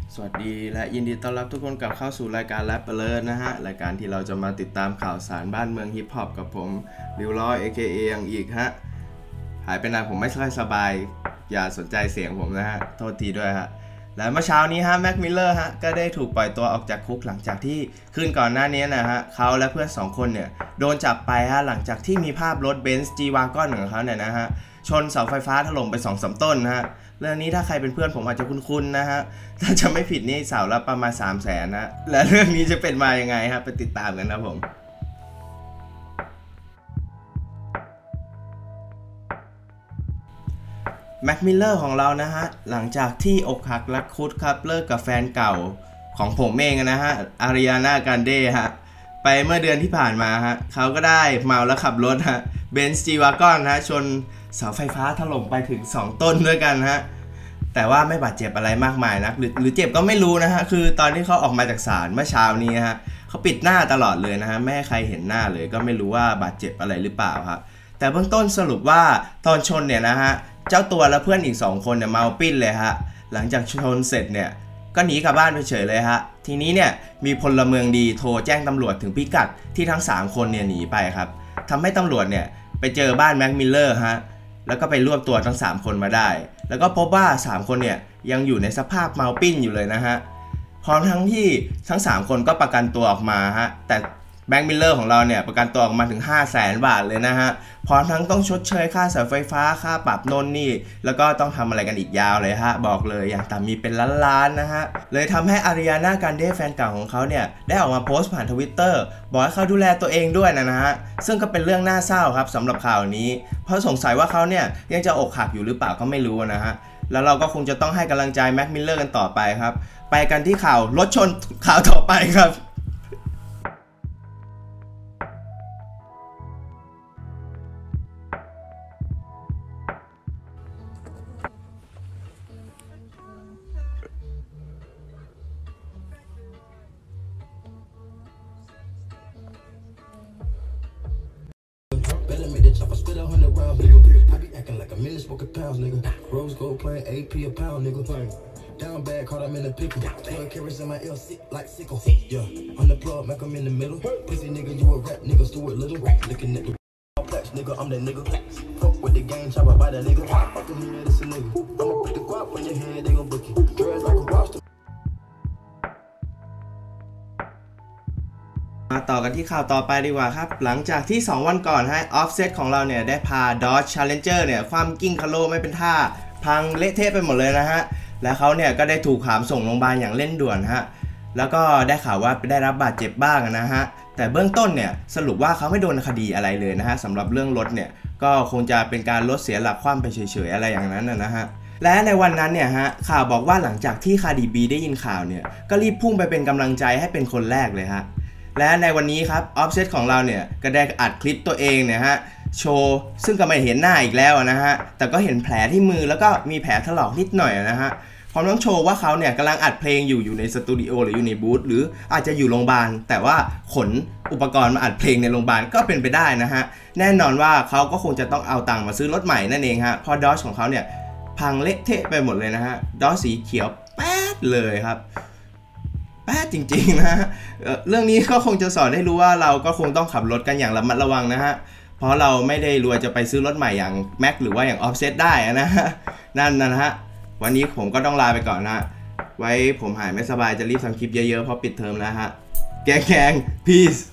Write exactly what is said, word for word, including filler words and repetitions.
สวัสดีและยินดีต้อนรับทุกคนกลับเข้าสู่รายการแรปเปอร์นะฮะรายการที่เราจะมาติดตามข่าวสารบ้านเมืองฮิปฮอปกับผมริวล้อ เอ เค เอ อย่างอีกฮะหายไปนานผมไม่ค่อยสบายอย่าสนใจเสียงผมนะฮะโทษทีด้วยฮะและเมื่อเช้านี้ฮะแม็กมิลเลอร์ฮะก็ได้ถูกปล่อยตัวออกจากคุกหลังจากที่คืนก่อนหน้านี้นะฮะเขาและเพื่อนสองคนเนี่ยโดนจับไปฮะหลังจากที่มีภาพรถเบนซ์ G-Wagon ของเขาเนี่ยนะฮะชนเสาไฟฟ้าถล่มไป สองสาม ต้นนะฮะเรื่องนี้ถ้าใครเป็นเพื่อนผมอาจจะคุ้นๆนะฮะถ้าจะไม่ผิดนี่เสาละประมาณ สามแสน นะและเรื่องนี้จะเป็นมายังไงครับไปติดตามกันนะผมแม็กมิลเลอร์ของเรานะฮะหลังจากที่อกหักรักคุดครับเลิกกับแฟนเก่าของผมเองนะฮะอาริอานาการเด้ฮะไปเมื่อเดือนที่ผ่านมาฮะเขาก็ได้เมาแล้วขับรถฮะเบนซ์ G-Wagon ฮะชนเสาไฟฟ้าถล่มไปถึงสองต้นด้วยกันฮะแต่ว่าไม่บาดเจ็บอะไรมากมายนะหรือหรือเจ็บก็ไม่รู้นะฮะคือตอนที่เขาออกมาจากศาลเมื่อเช้านี้ฮะเขาปิดหน้าตลอดเลยนะฮะไม่ให้ใครเห็นหน้าเลยก็ไม่รู้ว่าบาดเจ็บอะไรหรือเปล่าครับแต่เบื้องต้นสรุปว่าตอนชนเนี่ยนะฮะเจ้าตัวและเพื่อนอีกสองคนเนี่ยเมาปิ้นเลยฮะหลังจากชนเสร็จเนี่ยก็หนีกลับบ้านไปเฉยเลยฮะทีนี้เนี่ยมีพลเมืองดีโทรแจ้งตำรวจถึงพิกัดที่ทั้งสามคนเนี่ยหนีไปครับทำให้ตำรวจเนี่ยไปเจอบ้านแม็กมิลเลอร์ฮะแล้วก็ไปรวบตัวทั้งสามคนมาได้แล้วก็พบว่าสามคนเนี่ยยังอยู่ในสภาพเมาปิ้นอยู่เลยนะฮะพร้อมทั้งที่ทั้งสามคนก็ประกันตัวออกมาฮะแต่แบงค์มิลเลอร์ของเราเนี่ยประกันตัวออกมาถึง ห้าแสน บาทเลยนะฮะพร้อมทั้งต้องชดเชยค่าเสาไฟฟ้าค่าปรับโน่นนี่แล้วก็ต้องทำอะไรกันอีกยาวเลยฮะบอกเลยอย่างต่ำมีเป็นล้านๆนะฮะเลยทำให้อาริอานาการเด้แฟนเก่าของเขาเนี่ยได้ออกมาโพสต์ผ่าน Twitter บอกให้เขาดูแลตัวเองด้วยนะฮะซึ่งก็เป็นเรื่องน่าเศร้าครับสำหรับข่าวนี้เพราะสงสัยว่าเขาเนี่ยยังจะอกหักอยู่หรือเปล่าก็ไม่รู้นะฮะแล้วเราก็คงจะต้องให้กำลังใจแม็กมิลเลอร์กันต่อไปครับไปกันที่ข่าวรถชนข่าวต่อไปครับ I spit a hundred rounds, nigga. I be acting like a million smoking pounds, nigga. Rose gold playing A P a pound, nigga. Down bad, caught I'm in the pickle. twelve carats in my L, sick like sickle. Yeah, on the plug, make them in the middle. Pussy nigga, you a rap nigga, Stuart Little. Looking at the plaques, nigga, I'm that nigga. Fuck with the game, chop by that nigga. Fuck the head, it's a nigga. I'ma put the guap on your head, they gon' book you. Dress like a roster. มาต่อกันที่ข่าวต่อไปดีกว่าครับหลังจากที่สองวันก่อนให้ Offset ของเราเนี่ยได้พา Dodge Challenger เนี่ยความกิ้งคาโลไม่เป็นท่าพังเละเทะไปหมดเลยนะฮะและเขาเนี่ยก็ได้ถูกหามส่งโรงพยาบาลอย่างเร่งด่วนฮะแล้วก็ได้ข่าวว่าได้รับบาดเจ็บบ้างนะฮะแต่เบื้องต้นเนี่ยสรุปว่าเขาไม่โดนคดีอะไรเลยนะฮะสำหรับเรื่องรถเนี่ยก็คงจะเป็นการรถเสียหลักคว่ำไปเฉยๆอะไรอย่างนั้นนะฮะและในวันนั้นเนี่ยฮะข่าวบอกว่าหลังจากที่คาร์ดิบีได้ยินข่าวเนี่ยก็รีบพุ่งไปเป็นกำลังใจให้เป็นคนแรกเลยฮะและในวันนี้ครับ Offset ของเราเนี่ยก็ได้อัดคลิปตัวเองเนี่ยฮะโชว์ซึ่งก็ไม่เห็นหน้าอีกแล้วนะฮะแต่ก็เห็นแผลที่มือแล้วก็มีแผลถลอกนิดหน่อยนะฮะพร้อมต้องโชว์ว่าเขาเนี่ยกำลังอัดเพลงอยู่อยู่ในสตูดิโอหรืออยู่ในบูธหรืออาจจะอยู่โรงพยาบาลแต่ว่าขนอุปกรณ์มาอัดเพลงในโรงพยาบาลก็เป็นไปได้นะฮะแน่นอนว่าเขาก็คงจะต้องเอาตังค์มาซื้อรถใหม่นั่นเองฮะพอดอชของเขาเนี่ยพังเละเทะไปหมดเลยนะฮะดอชสีเขียวแป๊ดเลยครับแป๊ดจริงๆนะเ, เรื่องนี้ก็คงจะสอนให้รู้ว่าเราก็คงต้องขับรถกันอย่างระมัดระวังนะฮะเพราะเราไม่ได้รวยจะไปซื้อรถใหม่อย่าง Mac หรือว่าอย่าง Offset ได้นะฮะนั่นนะฮะวันนี้ผมก็ต้องลาไปก่อนนะไว้ผมหายไม่สบายจะรีบทำคลิปเยอะๆเพราะปิดเทอมแล้วฮะแกงๆ peace